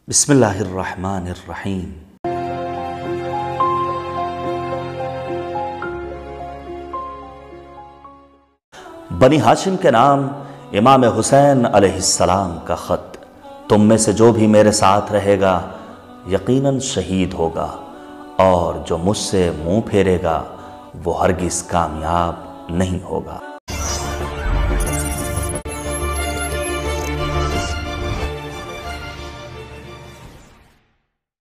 बिस्मिल्लाहिर्रहमानिर्रहीम। बनी हाशिम के नाम इमाम हुसैन अलैहिस्सलाम का ख़त। तुम में से जो भी मेरे साथ रहेगा यकीनन शहीद होगा, और जो मुझसे मुंह फेरेगा वो हरगिज़ कामयाब नहीं होगा।